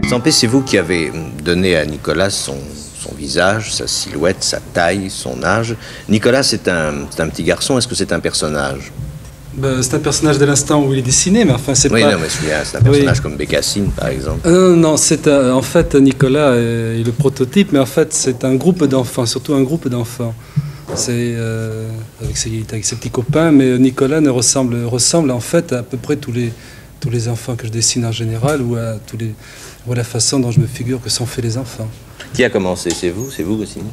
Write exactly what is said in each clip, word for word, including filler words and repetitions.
Sampé, c'est vous qui avez donné à Nicolas son, son visage, sa silhouette, sa taille, son âge. Nicolas, c'est un, c'est un petit garçon. Est-ce que c'est un personnage? Ben, c'est un personnage de l'instant où il est dessiné, mais enfin c'est oui, pas... Oui, non, mais c'est un personnage oui. comme Bécassine, par exemple. Euh, non, c'est un, en fait, Nicolas est, est le prototype, mais en fait, c'est un groupe d'enfants, surtout un groupe d'enfants. C'est euh, avec, ses, avec ses petits copains, mais Nicolas ne ressemble, ressemble en fait à, à peu près tous les, tous les enfants que je dessine en général, ou à, tous les, ou à la façon dont je me figure que sont faits les enfants. Qui a commencé? C'est vous? C'est vous, Goscinny?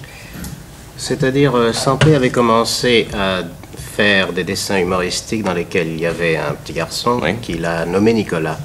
C'est-à-dire, euh, Sampé avait commencé à faire des dessins humoristiques dans lesquels il y avait un petit garçon oui. qu'il a nommé Nicolas.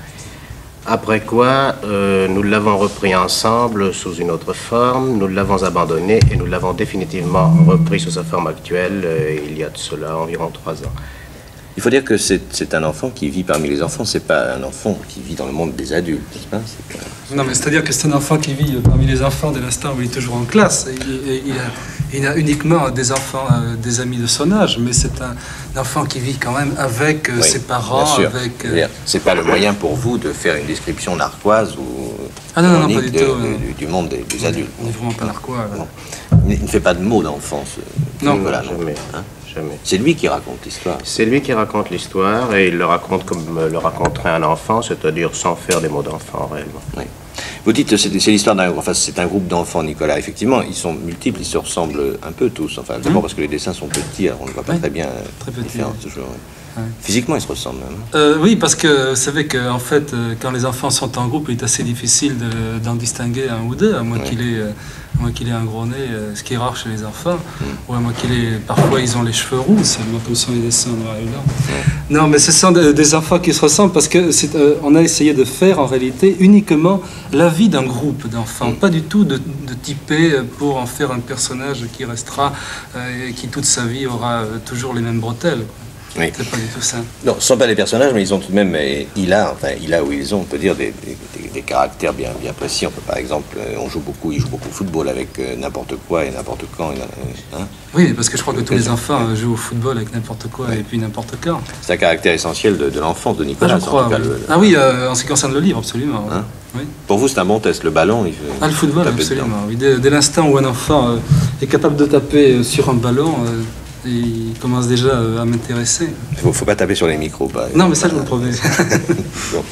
Après quoi, euh, nous l'avons repris ensemble sous une autre forme, nous l'avons abandonné et nous l'avons définitivement repris sous sa forme actuelle euh, il y a de cela environ trois ans. Il faut dire que c'est un enfant qui vit parmi les enfants, c'est pas un enfant qui vit dans le monde des adultes, n'est-ce pas? Pas... Non, mais c'est-à-dire que c'est un enfant qui vit parmi les enfants dès l'instant où il est toujours en classe. Il, il, il, a, il a uniquement des enfants, euh, des amis de son âge, mais c'est un, un enfant qui vit quand même avec euh, oui, ses parents, avec... Euh... C'est pas le moyen pour vous de faire une description narquoise ou ah, non, non, non, pas du, de, tout, de, du, du monde des, des adultes. On n'est vraiment pas narquois. Bon. Il ne fait pas de mots d'enfance. Non, voilà, jamais. Hein? C'est lui qui raconte l'histoire. C'est lui qui raconte l'histoire et il le raconte comme le raconterait un enfant, c'est-à-dire sans faire des mots d'enfant réellement. Oui. Vous dites que c'est l'histoire d'un enfin, c'est un groupe d'enfants, Nicolas. Effectivement, ils sont multiples, ils se ressemblent un peu tous. Enfin, d'abord mmh. parce que les dessins sont petits, alors on ne voit pas oui. très bien très la différence petit, toujours. Ouais. Physiquement, ils se ressemblent même. Euh, oui, parce que vous savez qu'en fait, quand les enfants sont en groupe, il est assez difficile d'en de, distinguer un ou deux, à moins oui. qu'il ait, euh, qu'il ait un gros nez, euh, ce qui est rare chez les enfants, mm. ou à moins qu'il ait... Parfois, ils ont les cheveux roux, seulement comme sont les dessins noirs et blancs. Mm. Non, mais ce sont des, des enfants qui se ressemblent parce qu'on euh, a essayé de faire, en réalité, uniquement la vie d'un groupe d'enfants, mm. pas du tout de, de typer pour en faire un personnage qui restera euh, et qui, toute sa vie, aura euh, toujours les mêmes bretelles. Oui. C'est pas du tout ça. Non, ce ne sont pas des personnages, mais ils ont tout de même, il a, enfin, il a où ils ont, on peut dire, des, des, des caractères bien, bien précis. On peut, par exemple, on joue beaucoup, il joue beaucoup au football avec euh, n'importe quoi et n'importe quand. Hein. Oui, parce que je crois que tous les enfants euh, jouent au football avec n'importe quoi oui. et puis n'importe quand. C'est un caractère essentiel de, de l'enfance de Nicolas. Ah, je crois, oui. le, le... ah oui, euh, en ce qui concerne le livre, absolument. Hein oui. Pour vous, c'est un bon test, le ballon. Il fait, ah, le football, absolument. Oui. Dès, dès l'instant où un enfant euh, est capable de taper sur un ballon, euh, il commence déjà à m'intéresser. Il ne faut, faut pas taper sur les micros. Pas, non, mais ça, je vous le promets. Bon.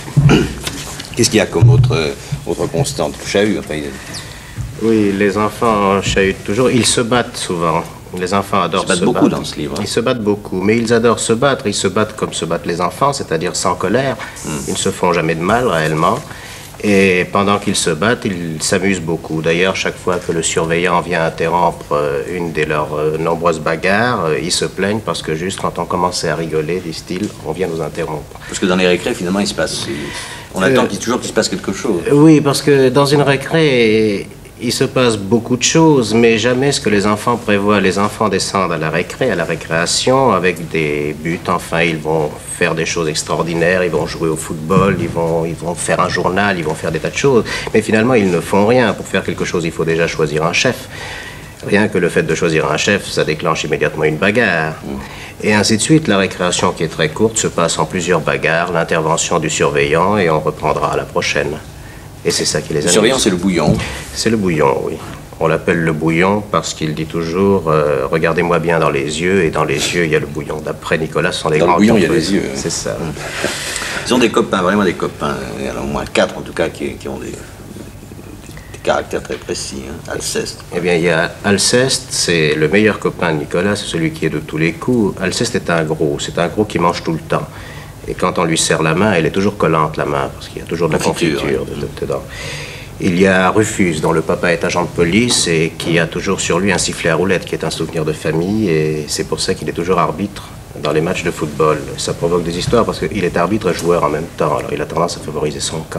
Qu'est-ce qu'il y a comme autre, autre constante? Chahut, enfin, il... Oui, les enfants chahutent toujours. Ils se battent souvent. Les enfants adorent se, se battent se beaucoup battre. dans ce livre. Hein. Ils se battent beaucoup, mais ils adorent se battre. Ils se battent comme se battent les enfants, c'est-à-dire sans colère. Mm. Ils ne se font jamais de mal, réellement. Et pendant qu'ils se battent, ils s'amusent beaucoup. D'ailleurs, chaque fois que le surveillant vient interrompre une de leurs nombreuses bagarres, ils se plaignent parce que juste quand on commençait à rigoler, disent-ils, on vient nous interrompre. Parce que dans les récrés, finalement, il se passe... On attend euh, qu'il toujours qu'il se passe quelque chose. Oui, parce que dans une récré, il se passe beaucoup de choses, mais jamais ce que les enfants prévoient. Les enfants descendent à la récré, à la récréation, avec des buts. Enfin, ils vont faire des choses extraordinaires, ils vont jouer au football, ils vont, ils vont faire un journal, ils vont faire des tas de choses. Mais finalement, ils ne font rien. Pour faire quelque chose, il faut déjà choisir un chef. Rien que le fait de choisir un chef, ça déclenche immédiatement une bagarre. Et ainsi de suite, la récréation qui est très courte se passe en plusieurs bagarres, l'intervention du surveillant, et on reprendra à la prochaine. Et c'est ça qui les amuse. Le surveillant, c'est le bouillon. C'est le bouillon, oui. On l'appelle le bouillon parce qu'il dit toujours euh, « Regardez-moi bien dans les yeux » et dans les yeux, il y a le bouillon. D'après Nicolas, ce sont les dans grands... Dans le bouillon, il y a les yeux. C'est ça. Hum. Ils ont des copains, vraiment des copains. Il y en a au moins quatre, en tout cas, qui, qui ont des, des caractères très précis. Hein. Alceste. Eh bien, il y a Alceste, c'est le meilleur copain de Nicolas, c'est celui qui est de tous les coups. Alceste est un gros, c'est un gros qui mange tout le temps. Et quand on lui serre la main, elle est toujours collante, la main, parce qu'il y a toujours de la confiture, confiture ouais. dedans. Il y a Rufus, dont le papa est agent de police et qui a toujours sur lui un sifflet à roulettes, qui est un souvenir de famille, et c'est pour ça qu'il est toujours arbitre dans les matchs de football. Ça provoque des histoires parce qu'il est arbitre et joueur en même temps, alors il a tendance à favoriser son camp.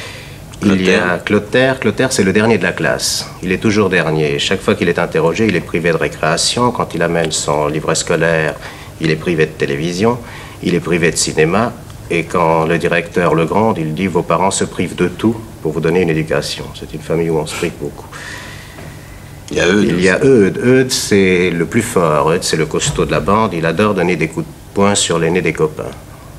Il y a Clotaire. Clotaire, c'est le dernier de la classe. Il est toujours dernier. Chaque fois qu'il est interrogé, il est privé de récréation. Quand il amène son livret scolaire, il est privé de télévision. Il est privé de cinéma. Et quand le directeur le gronde, il dit « Vos parents se privent de tout pour vous donner une éducation. » C'est une famille où on se prive beaucoup. Il y a Eudes. Il y a Eudes. Eudes, c'est le plus fort. Eudes, c'est le costaud de la bande. Il adore donner des coups de poing sur les nez des copains.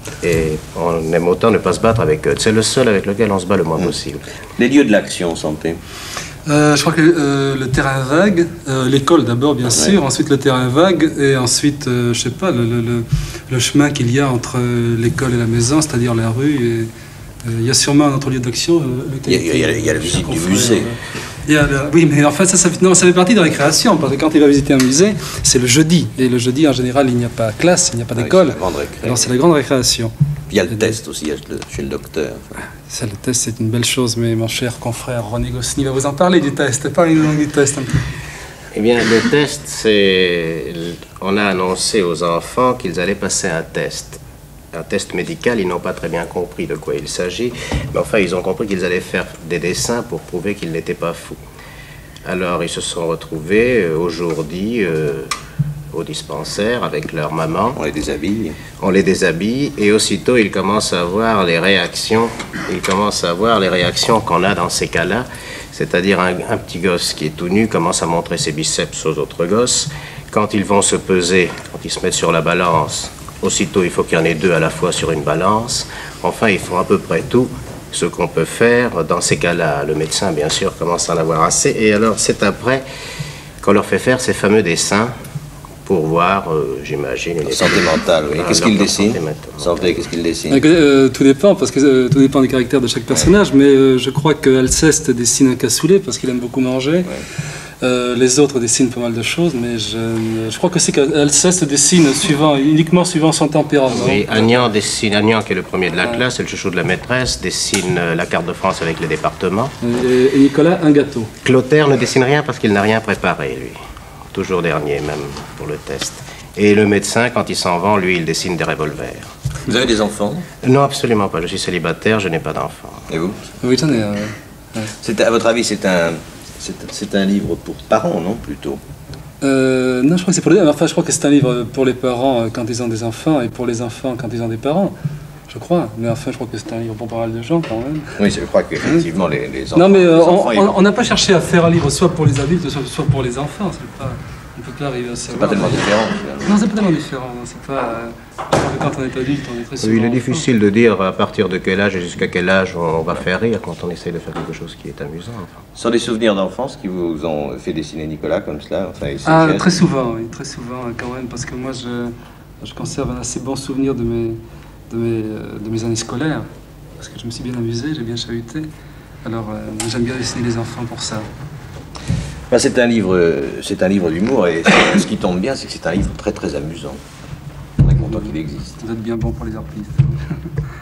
Et on aime autant ne pas se battre avec eux. C'est le seul avec lequel on se bat le moins mmh. possible. Les lieux de l'action, Santé. Euh, je crois que euh, le terrain vague, euh, l'école d'abord bien sûr, ouais. ensuite le terrain vague, et ensuite, euh, je sais pas, le, le, le chemin qu'il y a entre l'école et la maison, c'est-à-dire la rue. Et, euh, il y a sûrement un autre lieu d'action. Euh, il, il, il, il y a la visite du musée. Euh, il y a le, oui, mais en fait, ça, ça, non, ça fait partie de la récréation, parce que quand il va visiter un musée, c'est le jeudi. Et le jeudi, en général, il n'y a pas de classe, il n'y a pas d'école. Ah, donc c'est la grande récréation. Il y a le test aussi, chez le docteur. Ça, le test, c'est une belle chose, mais mon cher confrère René Goscinny va vous en parler du test. Parlez-nous du test un peu. Eh bien, le test, c'est... On a annoncé aux enfants qu'ils allaient passer un test. Un test médical, ils n'ont pas très bien compris de quoi il s'agit, mais enfin, ils ont compris qu'ils allaient faire des dessins pour prouver qu'ils n'étaient pas fous. Alors, ils se sont retrouvés aujourd'hui... Euh, au dispensaire avec leur maman. On les déshabille. On les déshabille et aussitôt ils commencent à voir les réactions. Ils commencent à voir les réactions qu'on a dans ces cas-là. C'est-à-dire un, un petit gosse qui est tout nu commence à montrer ses biceps aux autres gosses. Quand ils vont se peser, quand ils se mettent sur la balance, aussitôt il faut qu'il y en ait deux à la fois sur une balance. Enfin, ils font à peu près tout ce qu'on peut faire. Dans ces cas-là, le médecin, bien sûr, commence à en avoir assez. Et alors, c'est après qu'on leur fait faire ces fameux dessins pour voir, euh, j'imagine... Santé mentale, oui. Qu'est-ce qu'il dessine? Santé, qu'est-ce qu'il dessine? euh, Tout dépend, parce que euh, tout dépend du caractère de chaque personnage, ouais. mais euh, je crois que Alceste dessine un cassoulet, parce qu'il aime beaucoup manger. Ouais. Euh, les autres dessinent pas mal de choses, mais je, je crois que c'est qu'Alceste dessine suivant, uniquement suivant son tempérament. Oui, Agnan dessine, Agnan qui est le premier de la ouais. classe, c'est le chouchou de la maîtresse, dessine euh, la carte de France avec les départements. Et, et Nicolas, un gâteau. Clotaire ne dessine rien parce qu'il n'a rien préparé, lui. Toujours dernier, même, pour le test. Et le médecin, quand il s'en va, lui, il dessine des revolvers. Vous avez des enfants? Non, absolument pas. Je suis célibataire, je n'ai pas d'enfants. Et vous? Oui, j'en ai un. Ouais. À votre avis, c'est un, c'est un livre pour parents, non, plutôt? euh, Non, je crois que c'est pour les... Enfin, je crois que c'est un livre pour les parents quand ils ont des enfants, et pour les enfants quand ils ont des parents. Je crois, mais enfin, je crois que c'est un livre pour pas mal de gens quand même. Oui, je crois qu'effectivement, les, les enfants... Non, mais euh, les enfants, on n'a pas cherché à faire un livre soit pour les adultes, soit, soit pour les enfants. Pas, on ne peut pas arriver à savoir. C'est pas tellement différent, finalement. Non, c'est pas tellement différent. C'est pas... Euh, je crois que quand on est adulte, on est très souvent... Oui, il est difficile de dire à partir de quel âge et jusqu'à quel âge on va faire rire quand on essaie de faire quelque chose qui est amusant. Enfin. Sont des souvenirs d'enfance qui vous ont fait dessiner Nicolas comme cela? Enfin, ah, très souvent, oui, très souvent quand même, parce que moi, je, je conserve un assez bon souvenir de mes... De mes, de mes années scolaires, parce que je me suis bien amusé, j'ai bien chahuté. Alors euh, j'aime bien dessiner les enfants pour ça. Ben, c'est un livre, c'est un livre d'humour, et ce qui tombe bien, c'est que c'est un livre très très amusant. On est content qu'il existe. Vous êtes bien bon pour les artistes.